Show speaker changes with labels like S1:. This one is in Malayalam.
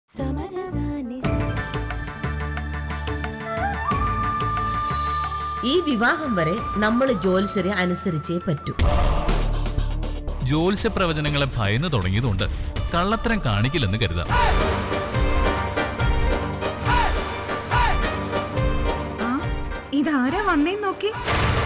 S1: ഈ വിവാഹം വരെ നമ്മൾ ജ്യോത്സ്യരെ അനുസരിച്ചേ പറ്റൂ.
S2: ജ്യോത്സ്യ പ്രവചനങ്ങളെ ഭയന്ന് തുടങ്ങിയതുകൊണ്ട് കള്ളത്തരം കാണിക്കില്ലെന്ന് കരുതാം.
S3: ഇതാരാ വന്നേ നോക്കി.